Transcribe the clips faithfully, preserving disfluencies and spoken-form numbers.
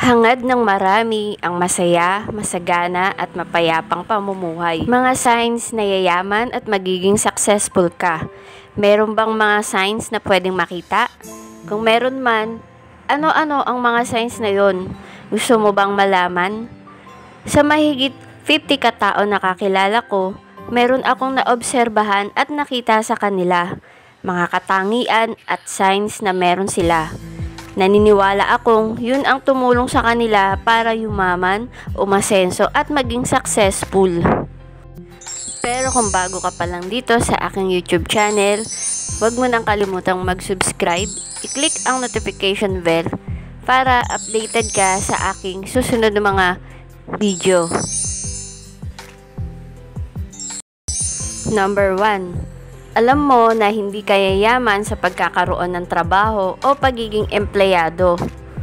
Hangad ng marami ang masaya, masagana at mapayapang pamumuhay. Mga signs na yayaman at magiging successful ka. Meron bang mga signs na pwedeng makita? Kung meron man, ano-ano ang mga signs na yon? Gusto mo bang malaman? Sa mahigit fifty katao na kakilala ko, meron akong naobserbahan at nakita sa kanila, mga katangian at signs na meron sila. Naniniwala akong yun ang tumulong sa kanila para yumaman, umasenso at maging successful. Pero kung bago ka pa lang dito sa aking YouTube channel, huwag mo nang kalimutang mag-subscribe, i-click ang notification bell para updated ka sa aking susunod na mga video. Number one. Alam mo na hindi ka yayaman sa pagkakaroon ng trabaho o pagiging empleyado.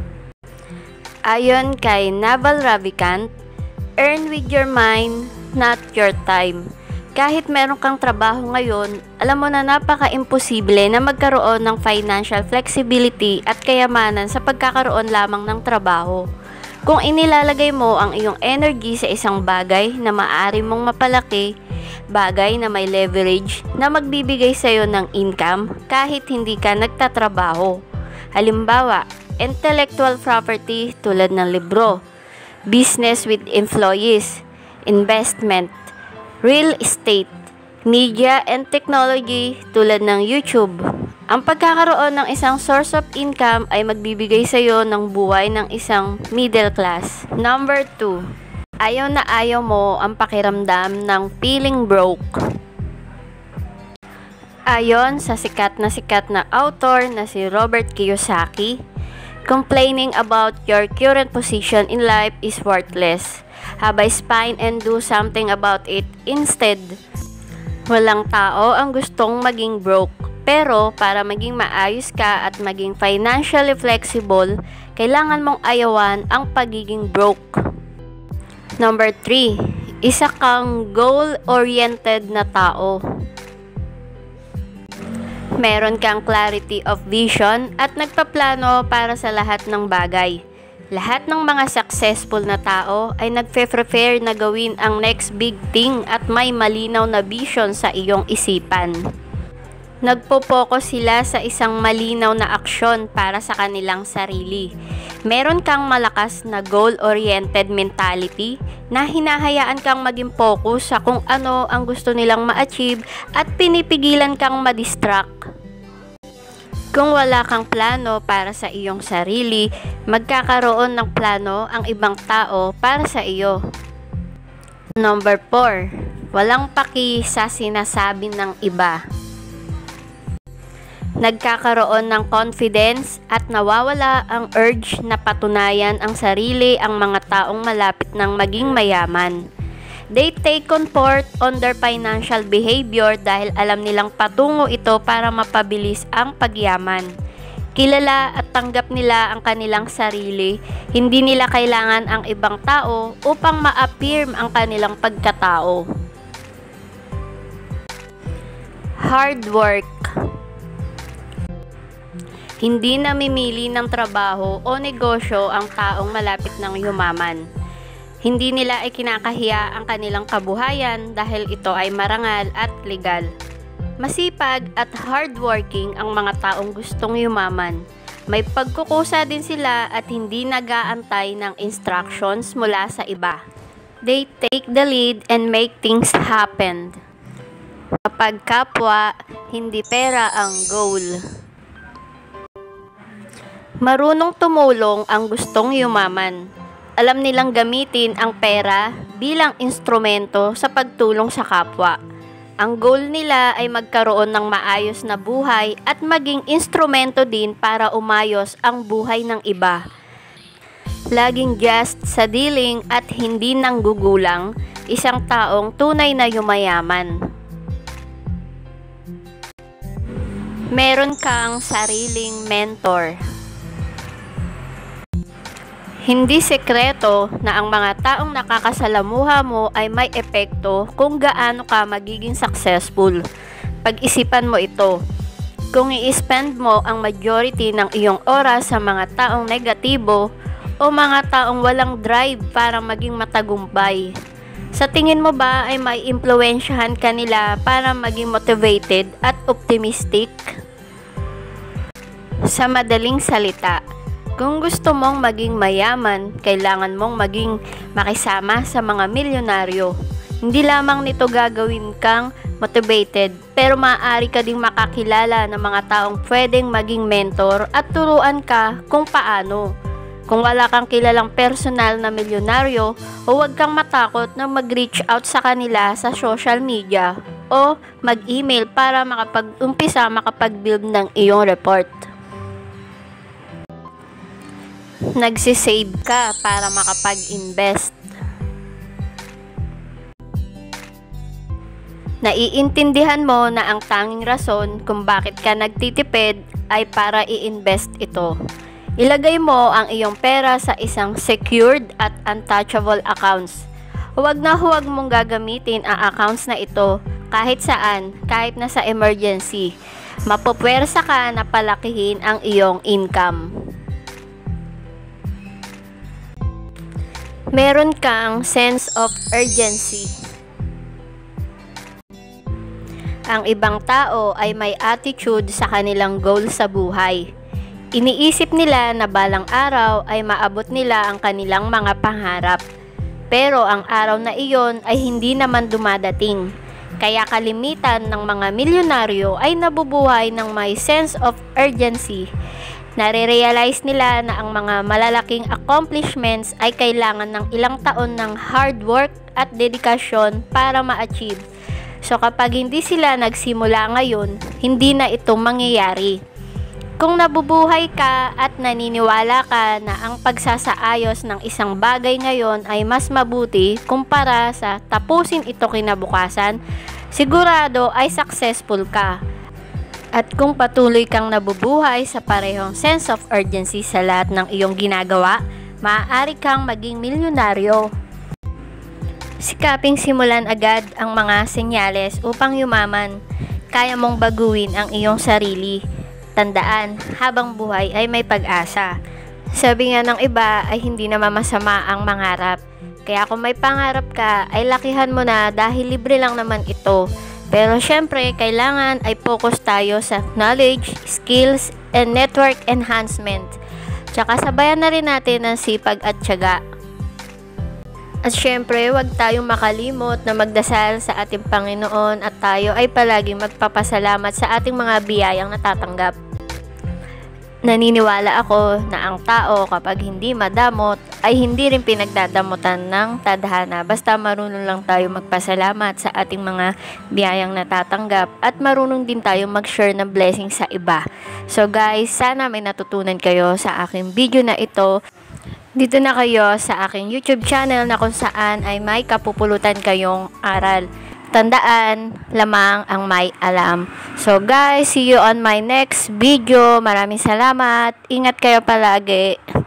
Ayon kay Naval Ravikant, earn with your mind, not your time. Kahit meron kang trabaho ngayon, alam mo na napaka-imposible na magkaroon ng financial flexibility at kayamanan sa pagkakaroon lamang ng trabaho. Kung inilalagay mo ang iyong energy sa isang bagay na maaari mong mapalaki, bagay na may leverage na magbibigay sa iyo ng income kahit hindi ka nagtatrabaho. Halimbawa, intellectual property tulad ng libro, business with employees, investment, real estate, media and technology tulad ng YouTube. Ang pagkakaroon ng isang source of income ay magbibigay sa iyo ng buhay ng isang middle class. Number two. Ayaw na ayaw mo ang pakiramdam ng feeling broke. Ayon sa sikat na sikat na author na si Robert Kiyosaki, complaining about your current position in life is worthless. Have a spine and do something about it instead. Walang tao ang gustong maging broke. Pero para maging maayos ka at maging financially flexible, kailangan mong ayawan ang pagiging broke. Number three, isa kang goal-oriented na tao. Meron kang clarity of vision at nagpaplano para sa lahat ng bagay. Lahat ng mga successful na tao ay nagpe-prepare na gawin ang next big thing at may malinaw na vision sa iyong isipan. Nagpo-focus sila sa isang malinaw na aksyon para sa kanilang sarili. Meron kang malakas na goal-oriented mentality na hinahayaan kang maging focus sa kung ano ang gusto nilang ma-achieve at pinipigilan kang ma-distract. Kung wala kang plano para sa iyong sarili, magkakaroon ng plano ang ibang tao para sa iyo. Number four. Walang paki sa sinasabi ng iba. Nagkakaroon ng confidence at nawawala ang urge na patunayan ang sarili ang mga taong malapit ng maging mayaman. They take comfort on their financial behavior dahil alam nilang patungo ito para mapabilis ang pagyaman. Kilala at tanggap nila ang kanilang sarili, hindi nila kailangan ang ibang tao upang ma-affirm ang kanilang pagkatao. Hard work. Hindi namimili ng trabaho o negosyo ang taong malapit ng yumaman. Hindi nila ay kinakahiya ang kanilang kabuhayan dahil ito ay marangal at legal. Masipag at hardworking ang mga taong gustong yumaman. May pagkukusa din sila at hindi nag-aantay ng instructions mula sa iba. They take the lead and make things happen. Kapag kapwa, hindi pera ang goal. Marunong tumulong ang gustong yumaman. Alam nilang gamitin ang pera bilang instrumento sa pagtulong sa kapwa. Ang goal nila ay magkaroon ng maayos na buhay at maging instrumento din para umayos ang buhay ng iba. Laging just sa dealing at hindi nanggugulang, isang taong tunay na yumayaman. Meron kang sariling mentor. Hindi sekreto na ang mga taong nakakasalamuha mo ay may epekto kung gaano ka magiging successful. Pag-isipan mo ito. Kung i-spend mo ang majority ng iyong oras sa mga taong negatibo o mga taong walang drive para maging matagumpay? Sa tingin mo ba ay maiimpluwensyahan ka nila para maging motivated at optimistic? Sa madaling salita, kung gusto mong maging mayaman, kailangan mong maging makisama sa mga milyonaryo. Hindi lamang nito gagawin kang motivated, pero maaari ka ding makakilala ng mga taong pwedeng maging mentor at turuan ka kung paano. Kung wala kang kilalang personal na milyonaryo, huwag kang matakot na mag-reach out sa kanila sa social media o mag-email para makapag-umpisa makapag-build ng iyong report. Nagsisave ka para makapag-invest. Naiintindihan mo na ang tanging rason kung bakit ka nagtitipid ay para i-invest ito. Ilagay mo ang iyong pera sa isang secured at untouchable accounts. Huwag na huwag mong gagamitin ang accounts na ito kahit saan, kahit na sa emergency. Mapupwersa ka na palakihin ang iyong income. Meron kang sense of urgency. Ang ibang tao ay may attitude sa kanilang goal sa buhay. Iniisip nila na balang araw ay maabot nila ang kanilang mga pangarap. Pero ang araw na iyon ay hindi naman dumadating. Kaya kalimitan ng mga milyonaryo ay nabubuhay ng may sense of urgency. Nare-realize nila na ang mga malalaking accomplishments ay kailangan ng ilang taon ng hard work at dedikasyon para ma-achieve. So kapag hindi sila nagsimula ngayon, hindi na ito mangyayari. Kung nabubuhay ka at naniniwala ka na ang pagsasaayos ng isang bagay ngayon ay mas mabuti kumpara sa tapusin ito kinabukasan, sigurado ay successful ka. At kung patuloy kang nabubuhay sa parehong sense of urgency sa lahat ng iyong ginagawa, maaari kang maging milyonaryo. Sikaping simulan agad ang mga senyales upang yumaman. Kaya mong baguhin ang iyong sarili. Tandaan, habang buhay ay may pag-asa. Sabi nga ng iba ay hindi naman masama ang mangarap. Kaya kung may pangarap ka, ay lakihan mo na dahil libre lang naman ito. Pero syempre, kailangan ay focus tayo sa knowledge, skills, and network enhancement. Tsaka sabayan na rin natin ang sipag at tiyaga. At syempre, huwag tayong makalimot na magdasal sa ating Panginoon at tayo ay palaging magpapasalamat sa ating mga biyayang natatanggap. Naniniwala ako na ang tao kapag hindi madamot ay hindi rin pinagdadamutan ng tadhana. Basta marunong lang tayo magpasalamat sa ating mga biyayang natatanggap at marunong din tayo mag-share ng blessing sa iba. So guys, sana may natutunan kayo sa aking video na ito. Dito na kayo sa aking YouTube channel na kung saan ay may kapupulutan kayong aral. Tandaan, lamang ang may alam. So guys, see you on my next video. Maraming salamat. Ingat kayo palagi.